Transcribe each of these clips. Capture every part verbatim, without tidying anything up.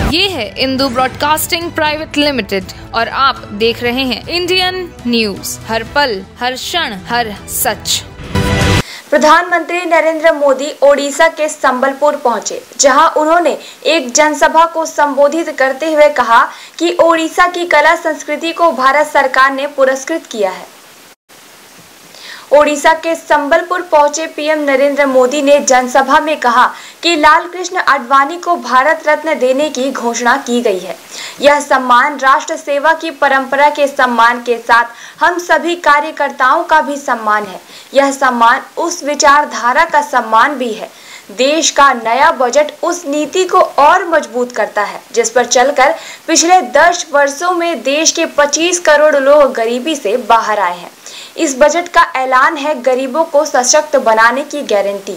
ये है Indu broadcasting private limited और आप देख रहे हैं इंडियन न्यूज, हर पल, हर क्षण, हर सच। प्रधानमंत्री नरेंद्र मोदी ओडिशा के संबलपुर पहुंचे, जहां उन्होंने एक जनसभा को संबोधित करते हुए कहा कि ओडिशा की कला संस्कृति को भारत सरकार ने पुरस्कृत किया है। ओडिशा के संबलपुर पहुंचे पीएम नरेंद्र मोदी ने जनसभा में कहा कि लाल कृष्ण आडवाणी को भारत रत्न देने की घोषणा की गई है। यह सम्मान राष्ट्र सेवा की परंपरा के सम्मान के साथ हम सभी कार्यकर्ताओं का भी सम्मान है। यह सम्मान उस विचारधारा का सम्मान भी है। देश का नया बजट उस नीति को और मजबूत करता है जिस पर चलकर पिछले दस वर्षों में देश के पच्चीस करोड़ लोग गरीबी से बाहर आए हैं। इस बजट का ऐलान है गरीबों को सशक्त बनाने की गारंटी।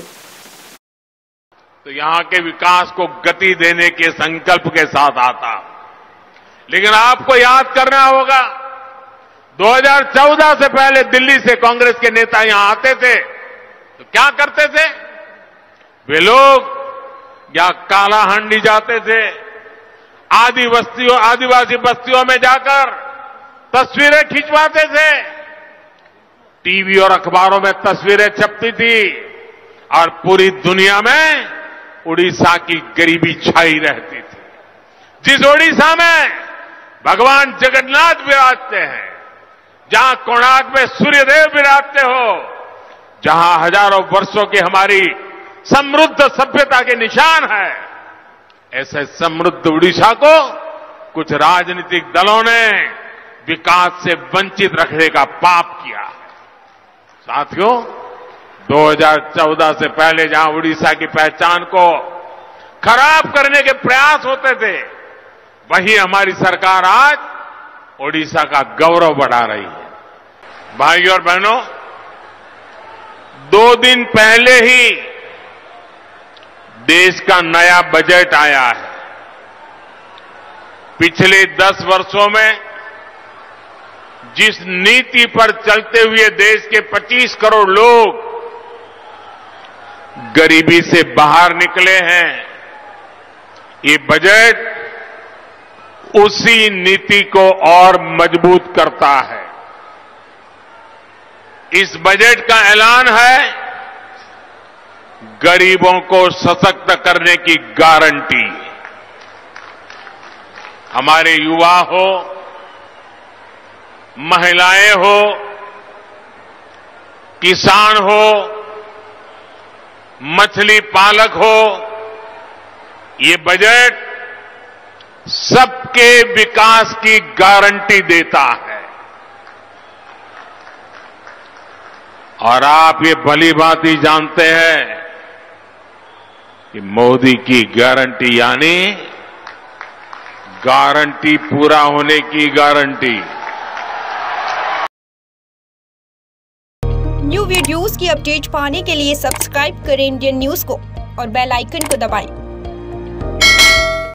तो यहाँ के विकास को गति देने के संकल्प के साथ आता, लेकिन आपको याद करना होगा दो हज़ार चौदह से पहले दिल्ली से कांग्रेस के नेता यहाँ आते थे तो क्या करते थे? वे लोग या कालाहांडी जाते थे, आदि बस्तियों आदिवासी बस्तियों में जाकर तस्वीरें खिंचवाते थे, टीवी और अखबारों में तस्वीरें छपती थी और पूरी दुनिया में उड़ीसा की गरीबी छाई रहती थी। जिस ओडिशा में भगवान जगन्नाथ विराजते हैं, जहां कोणार्क में सूर्यदेव विराजते हो, जहां हजारों वर्षों की हमारी समृद्ध सभ्यता के निशान है, ऐसे समृद्ध उड़ीसा को कुछ राजनीतिक दलों ने विकास से वंचित रखने का पाप किया है। साथियों, दो हज़ार चौदह से पहले जहां उड़ीसा की पहचान को खराब करने के प्रयास होते थे, वही हमारी सरकार आज ओडिशा का गौरव बढ़ा रही है। भाइयों और बहनों, दो दिन पहले ही देश का नया बजट आया है। पिछले दस वर्षों में जिस नीति पर चलते हुए देश के पच्चीस करोड़ लोग गरीबी से बाहर निकले हैं, ये बजट उसी नीति को और मजबूत करता है। इस बजट का ऐलान है गरीबों को सशक्त करने की गारंटी। हमारे युवा हो, महिलाएं हो, किसान हो, मछली पालक हो, ये बजट सबके विकास की गारंटी देता है। और आप ये भली भांति जानते हैं कि मोदी की गारंटी यानी गारंटी पूरा होने की गारंटी। न्यू वीडियोस की अपडेट पाने के लिए सब्सक्राइब करें इंडियन न्यूज को और बेल आइकन को दबाएं।